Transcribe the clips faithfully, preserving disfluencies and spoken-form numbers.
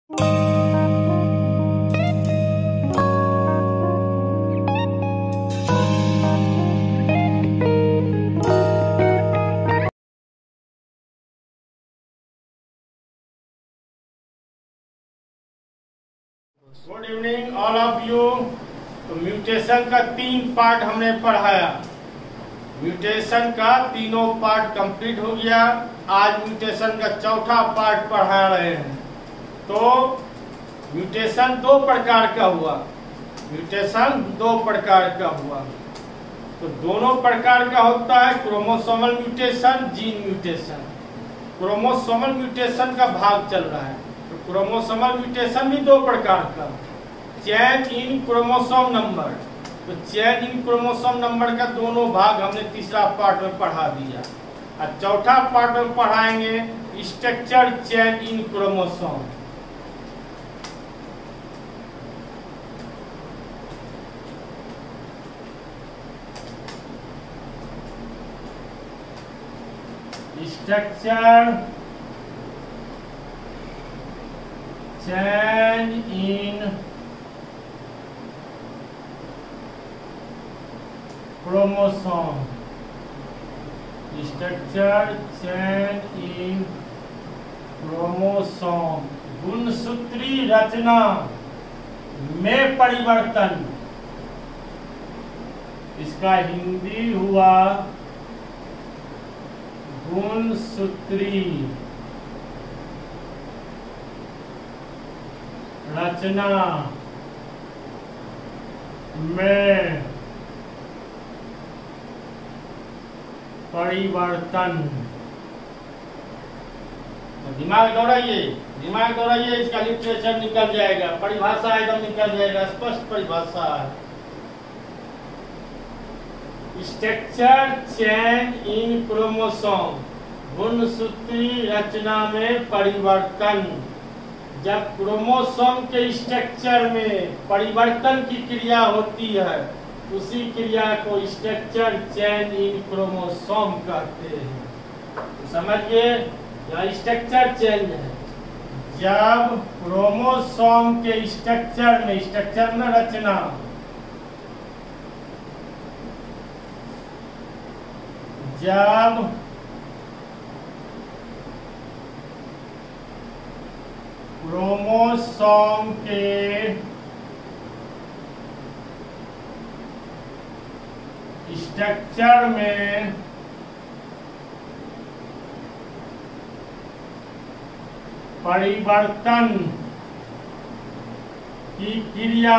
Good evening all of you. तो mutation का तीन पार्ट हमने पढ़ाया। म्यूटेशन का तीनों पार्ट कंप्लीट हो गया। आज म्यूटेशन का चौथा पार्ट पढ़ा रहे हैं। तो म्यूटेशन दो प्रकार का हुआ। म्यूटेशन दो प्रकार का हुआ। तो दोनों प्रकार का होता है chromosomal mutation, gene mutation. Chromosomal mutation का भाग चल रहा है। तो क्रोमोसोमल म्यूटेशन भी दो प्रकार का, चेंज इन क्रोमोसोम नंबर। तो चेंज इन क्रोमोसोम नंबर का दोनों भाग हमने तीसरा पार्ट में पढ़ा दिया। और चौथा पार्ट में पढ़ाएंगे structure change in chromosome. Structure change in chromosome. Structure change in chromosome. गुणसूत्री रचना में परिवर्तन, इसका हिंदी हुआ गुणसूत्री रचना में परिवर्तन। दिमाग दौड़ाइए, दिमाग दौड़ाइए, इसका लिटरेचर निकल जाएगा, परिभाषा एकदम निकल जाएगा, स्पष्ट परिभाषा है। स्ट्रक्चर चेंज इन क्रोमोसोम, गुणसूत्री रचना में परिवर्तन। जब क्रोमोसोम के स्ट्रक्चर में परिवर्तन की क्रिया होती है, उसी क्रिया को स्ट्रक्चर चेंज इन क्रोमोसोम कहते हैं। तो समझिए, यह स्ट्रक्चर चेंज है। जब क्रोमोसोम के स्ट्रक्चर में, स्ट्रक्चर में रचना, जब क्रोमोसोम के स्ट्रक्चर में परिवर्तन की क्रिया,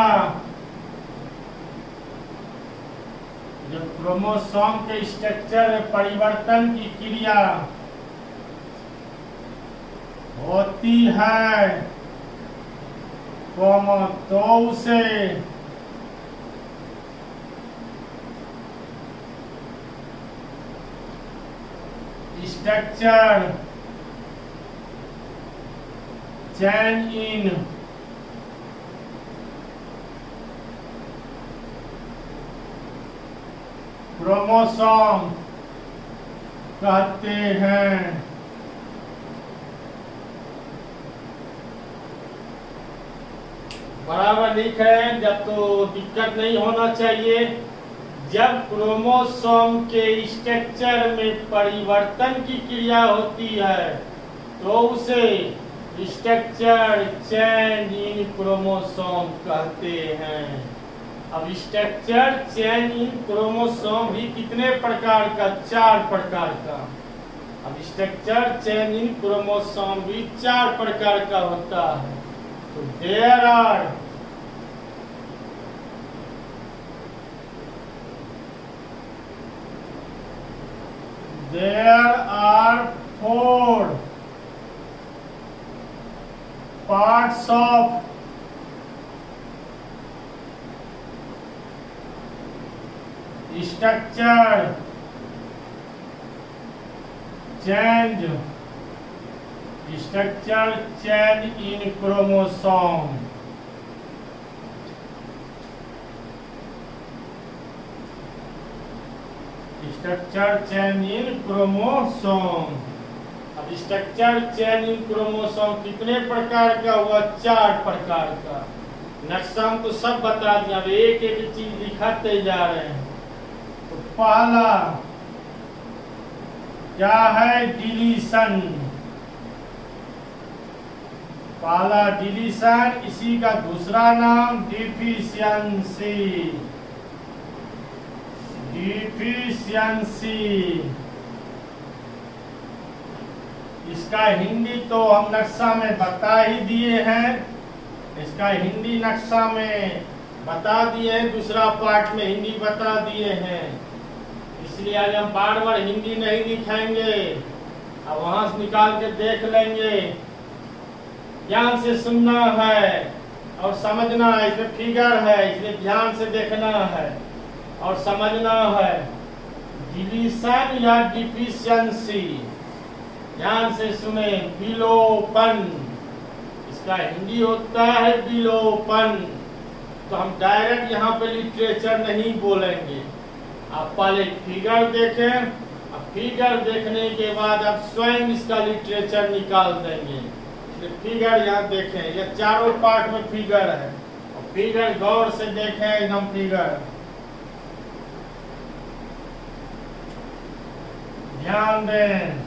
जब क्रोमोसोम के स्ट्रक्चर में परिवर्तन की क्रिया होती है, तो उसे स्ट्रक्चर चेंज इन क्रोमोसोम कहते हैं। बराबर लिख रहे हैं, जब तो दिक्कत नहीं होना चाहिए। जब क्रोमोसोम के स्ट्रक्चर में परिवर्तन की क्रिया होती है, तो उसे स्ट्रक्चर चेंज इन क्रोमोसोम कहते हैं। अब स्ट्रक्चर चेंज इन क्रोमोसोम भी कितने प्रकार का? चार प्रकार का। अब स्ट्रक्चर चेंज इन क्रोमोसोम भी चार प्रकार का होता है। तो there are there are four parts of structure change structure change in chromosome. Structure change in chromosome. अब अब स्ट्रक्चर चेंज इन क्रोमोसोम कितने प्रकार का हुआ? चार प्रकार का। नक्शा में तो सब बता दिया, अब एक एक चीज दिखाते जा रहे हैं। तो पहला क्या है? डिलीशन। पहला डिलीशन, इसी का दूसरा नाम डिफिशियंसी। डिफिशियंसी इसका हिंदी तो हम नक्शा में बता ही दिए हैं, इसका हिंदी नक्शा में बता दिए हैं, दूसरा पार्ट में हिंदी बता दिए हैं, इसलिए आज हम बार बार हिंदी नहीं लिखेंगे, अब वहां से निकाल के देख लेंगे। ध्यान से सुनना है और समझना है, इसमें फिगर है इसलिए ध्यान से देखना है और समझना है। डिलीशन या डिफिशियंसी, ध्यान से सुने। विलोपन, इसका हिंदी होता है विलोपन। तो हम डायरेक्ट यहाँ पे लिटरेचर नहीं बोलेंगे, आप पहले फिगर देखें, अब फिगर देखने के बाद आप स्वयं इसका लिटरेचर निकाल देंगे। फिगर यहाँ देखें, ये चारों पार्ट में फिगर है और फिगर गौर से देखें एकदम फिगर, ध्यान दें।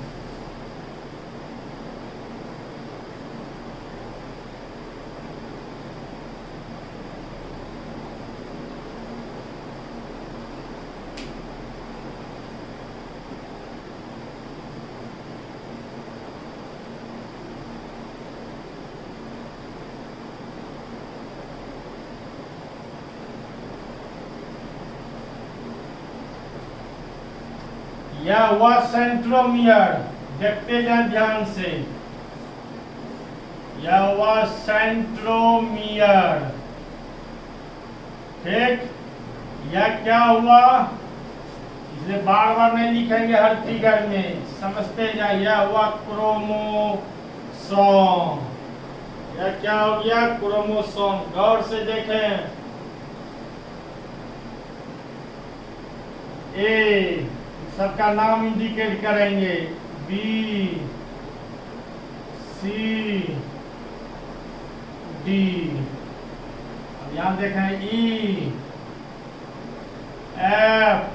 यह हुआ सेंट्रोमियर, देखते जाए ध्यान से। यह हुआ सेंट्रोमियर, ठीक। यह क्या हुआ? इसे बार बार नहीं लिखेंगे, हर फिगर में समझते जाए। यह हुआ क्रोमोसोम। यह क्या हो गया? क्रोमोसोम। गौर से देखें। ए सबका नाम इंडिकेट करेंगे, बी सी डी। अब यहां देखें, ई एफ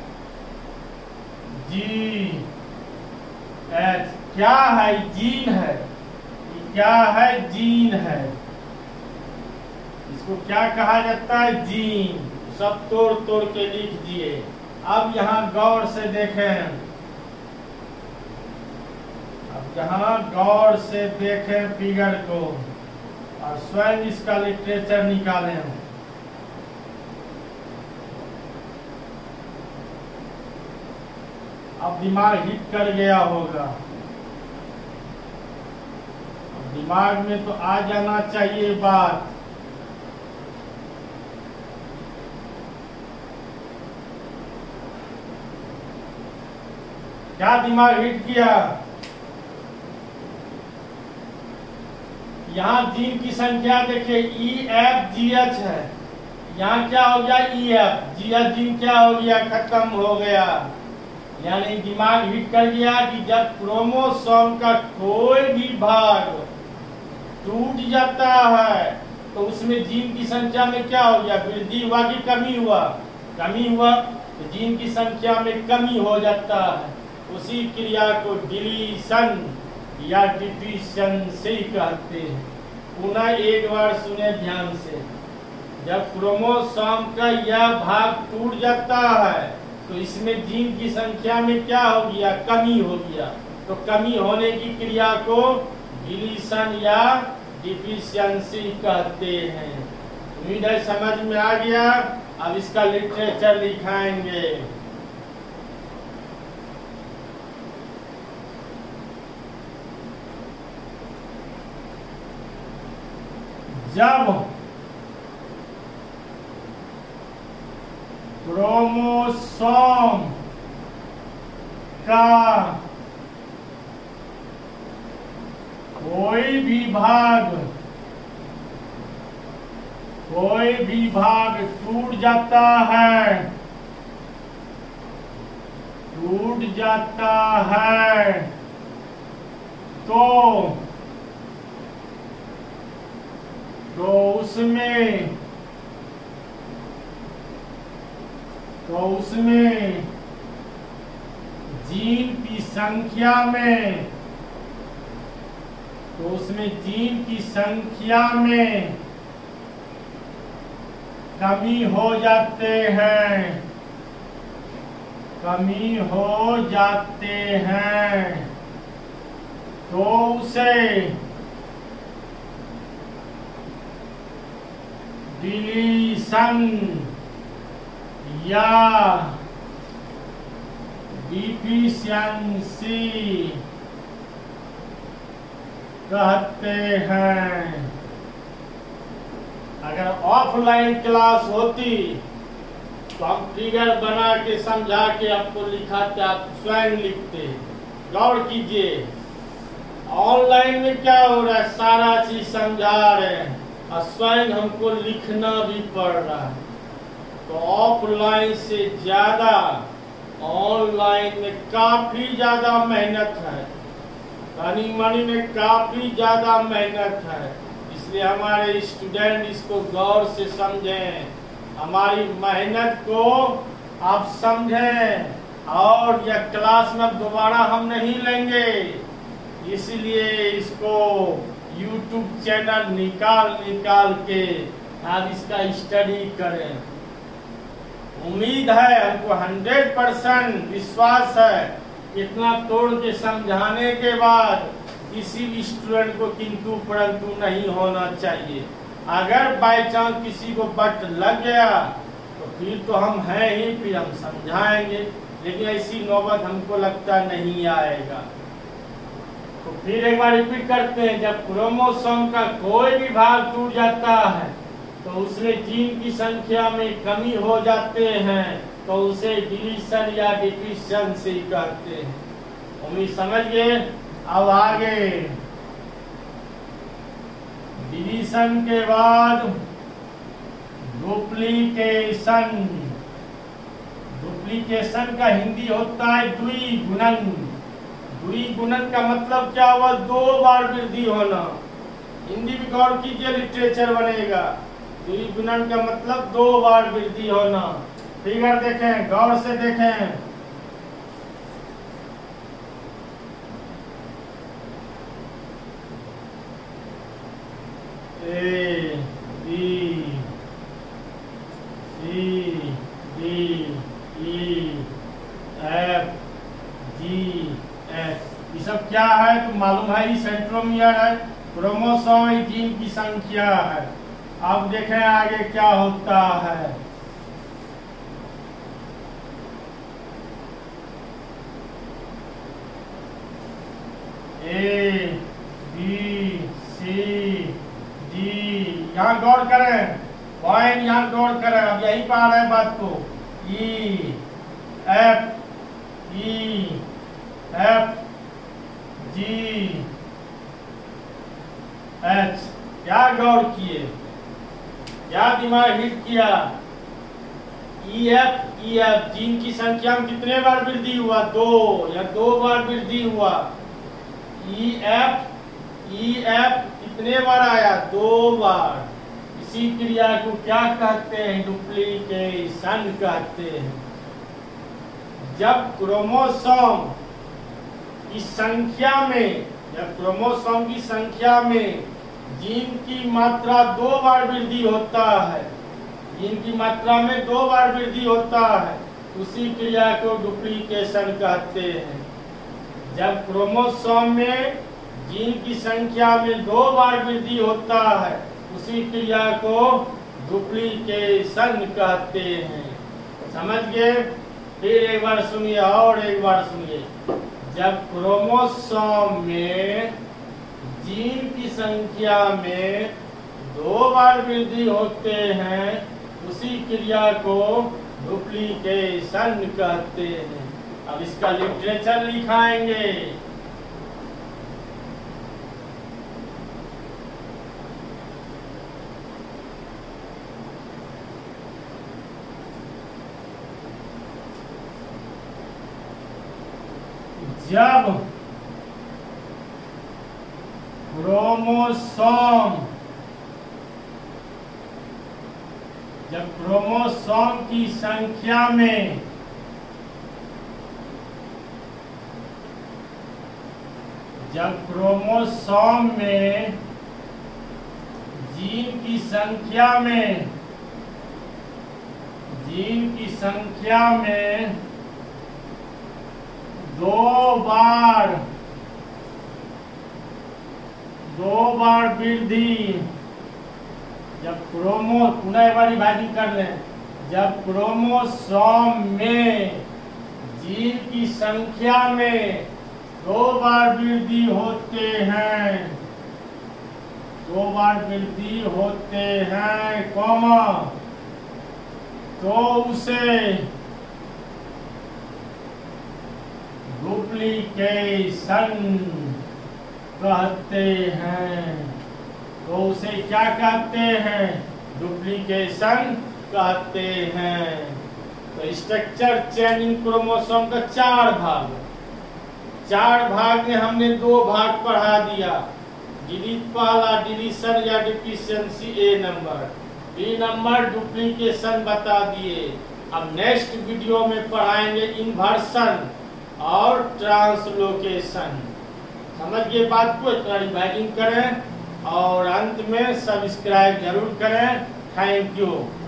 जी एच। क्या है? जीन है। क्या है? जीन है। इसको क्या कहा जाता है? जीन। सब तोड़ तोड़ के लिख दिए। अब यहाँ गौर से देखें, अब यहाँ गौर से देखें फिगर को और स्वयं इसका लिटरेचर निकालें। अब दिमाग हिट कर गया होगा, अब दिमाग में तो आ जाना चाहिए बात। क्या दिमाग हिट किया? यहाँ जीन की संख्या देखिए, ई एफ जी एच है। यहाँ क्या हो गया? E F G H. Gene क्या हो गया? खत्म हो गया। यानी दिमाग हिट कर गया कि जब क्रोमोसोम का कोई भी भाग टूट जाता है तो उसमें जीन की संख्या में क्या हो गया? वृद्धि हुआ कि कमी हुआ? कमी हुआ। तो जीन की संख्या में कमी हो जाता है। उसी क्रिया को डिलीशन या डिफिशियंसी कहते हैं। पुनः एक बार सुने ध्यान से। जब क्रोमोसोम का यह भाग टूट जाता है तो इसमें जीन की संख्या में क्या हो गया? कमी हो गया। तो कमी होने की क्रिया को डिलीशन या डिफिशियंसी कहते हैं। उम्मीद है समझ में आ गया। अब इसका लिटरेचर लिखाएंगे। जब क्रोमोसोम का कोई भी भाग कोई भी भाग टूट जाता है टूट जाता है तो तो उसमें तो उसमें जीन की संख्या में तो उसमें जीन की संख्या में कमी हो जाते हैं कमी हो जाते हैं तो उसे डिलीशन या डिफिशियंसी कहते हैं। अगर ऑफलाइन क्लास होती तो हम फिगर बना के समझा के आपको लिखाते, आप स्वयं लिखते। गौर कीजिए, ऑनलाइन में क्या हो रहा है, सारा चीज समझा रहे हैं और स्वयं हमको लिखना भी पड़ रहा है। तो ऑफलाइन से ज्यादा ऑनलाइन में काफी ज्यादा मेहनत है, तनी मनी में काफी ज्यादा मेहनत है। इसलिए हमारे स्टूडेंट इसको गौर से समझें, हमारी मेहनत को आप समझें। और यह क्लास में दोबारा हम नहीं लेंगे, इसलिए इसको यूट्यूब चैनल निकाल निकाल के आप इसका स्टडी करें। उम्मीद है, हमको हंड्रेड परसेंट विश्वास है, इतना तोड़ के समझाने के बाद किसी भी स्टूडेंट को किंतु परंतु नहीं होना चाहिए। अगर बाय चांस किसी को बट लग गया तो फिर तो हम हैं ही, फिर हम समझाएंगे, लेकिन ऐसी नौबत हमको लगता नहीं आएगा। तो फिर एक बार रिपीट करते हैं, जब क्रोमोसोम का कोई भी भाग टूट जाता है तो उसमें जीन की संख्या में कमी हो जाते हैं तो उसे डिलीशन या डिफिशियंसी कहते हैं। उम्मीद समझ गए। अब आगे डिलीशन के बाद डुप्लीकेशन। डुप्लीकेशन का हिंदी होता है द्विगुणन। द्विगुणन का मतलब क्या हुआ, दो बार वृद्धि होना। हिंदी भी गौर कीजिए, लिटरेचर बनेगा। द्विगुणन का मतलब दो बार वृद्धि होना। फिगर देखें, गौर से देखें। A B C D E F G H, ये सब क्या है तो मालूम है, ये सेंट्रोमियर है, क्रोमोसोम जीन की संख्या है। अब देखें आगे क्या होता है। ए बी सी डी, यहाँ गौर करें, पॉइंट यहाँ गौर करें। अब यही पा रहे हैं बात को। E F E F G H, क्या गौर किए, क्या दिमाग हिट किया। E F E F gene की संख्या में कितने बार वृद्धि हुआ, दो या दो बार वृद्धि हुआ। ई एफ ई एफ कितने बार आया, दो बार। इसी क्रिया को क्या कहते हैं, डुप्लीकेशन कहते हैं। जब क्रोमोसोम की संख्या में जब क्रोमोसोम की संख्या में जीन की मात्रा दो बार वृद्धि होता है, जीन की मात्रा में दो बार वृद्धि होता है, उसी क्रिया को डुप्लीकेशन कहते हैं। जब क्रोमोसोम में जीन की संख्या में दो बार वृद्धि होता है, उसी क्रिया को डुप्लीकेशन कहते हैं। समझ गए। फिर एक बार सुनिए और एक बार सुनिए। जब क्रोमोसोम में जीन की संख्या में दो बार वृद्धि होते हैं, उसी क्रिया को डुप्लीकेशन कहते हैं। अब इसका लिटरेचर लिखाएंगे। जब क्रोमोसोम जब क्रोमोसोम की संख्या में जब क्रोमोसोम में जीन की संख्या में जीन की संख्या में दो बार दो बार वृद्धि जब क्रोमो पुनः एक बार विभाजन कर लें जब क्रोमोसोम में जीन की संख्या में दो बार वृद्धि होते हैं दो बार वृद्धि होते हैं कॉमा तो उसे डुप्लीकेशन कहते हैं तो उसे क्या कहते हैं डुप्लीकेशन कहते हैं। तो स्ट्रक्चर चेंज इन क्रोमोसोम का चार भाग चार भाग में हमने दो भाग पढ़ा दिया। डिलीट पहला डिलीशन या deficiency A number, B number duplication बता दिए। अब नेक्स्ट वीडियो में पढ़ाएंगे इन्वर्सन और ट्रांसलोकेशन। समझ गए बात को, इतना रिवाइजिंग करें और अंत में सब्सक्राइब जरूर करें। Thank you.